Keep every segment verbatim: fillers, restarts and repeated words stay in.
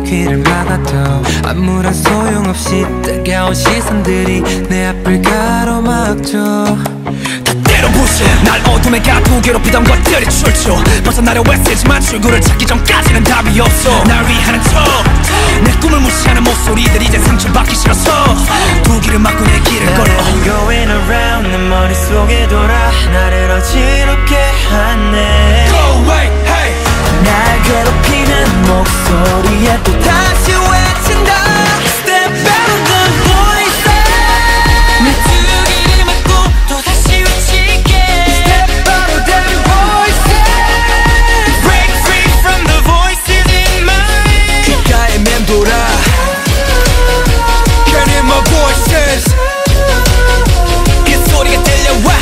귀를 막아도 아무런 소용없이 뜨거운 시선들이 내 앞을 가로막죠. 때려부셔 날 어둠에 가두고 괴롭히던 것들이 출처 벗어나려 애쓰지만 출구를 찾기 전까지는 답이 없어. 날 위하는 척 내 꿈을 무시하는 목소리들 이제 상처받기 싫어서 두 길을 막고 내 길을 걸어. I've been going around 내 머릿속에 돌아 나를 어지럽게 하네. Go away, hey. 날 괴롭히는 목소리에 또 다시 외친다. Step out of the voice. 내 두 길을 막고 또 다시 외칠게. Step out of the voice. Break free from the voices in my 귓가에 맴돌아. Can't hear my voices. 그 소리가 들려와.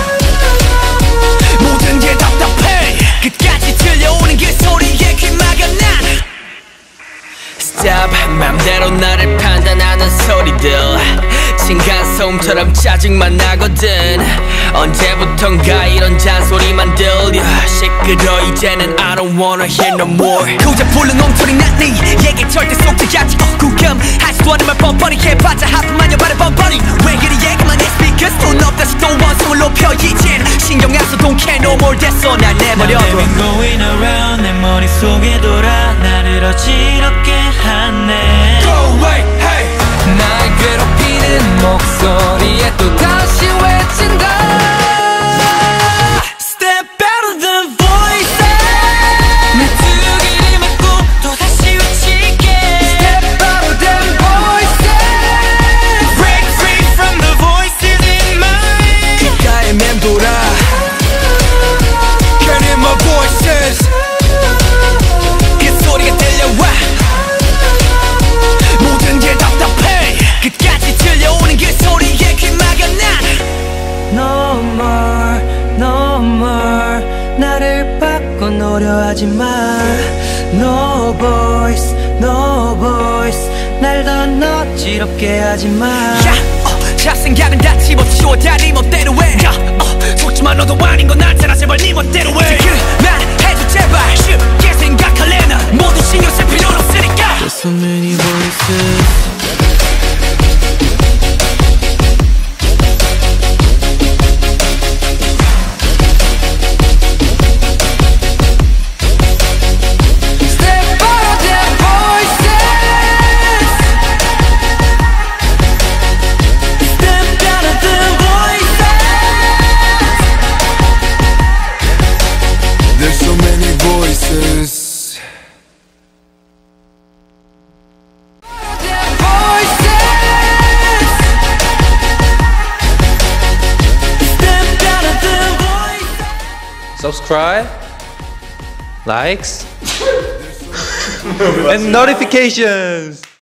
모든 게 답답해. 끝까지 들려오는 그 소리에 귀 막아 난. Stop 맘대로 나를 판단하는 소리들 층간소음처럼 짜증만 나거든. 언제부턴가 이런 잔소리만 들려. 시끄러 이제는 I don't wanna hear no more. 고작 불른 엉터리 난 네 얘기 절대 속지 않지. 어 구경하지도 않은 말 뻔뻔히 해봤자 하품만 여발에 뻔뻔히. 왜 그리 얘기만 해 speakers 돈 없다시 또 원성을 높여 이젠 신경 안 써 don't care no more 됐어 날 내버려둬. I've been going around 내 머릿속에 돌아 나를 어지럽게 하네. Go away, hey. 날 괴롭히는 목소리에 또 다시 외친다. Step out of the voice. 내 두 길을 막고 또 다시 외칠게. Step out of the voice. Break free from the voices in my 귓가에 맴돌아. Can't hear my voices. 그 소리가 들려와. 모든 게 답답해. 끝까지 들려오는 그 소리에 귀 막아 난. No more, no more. 나를 바꿔놓으려 하지 마. No voice, no voice. 날 더 어지럽게 하지 마. 야, 어, 잡생각은 다 집어치워 다 네 멋대로 해. 야, 어, 속지만 너도 아닌 건 알잖아. 제발 네 멋대로 해. 그만 해줘 제발. 쉽게 생각할래 난 모두 신경 쓸 필요는 없으니까. There's so many voices. There's so many voices. Subscribe, likes, and notifications.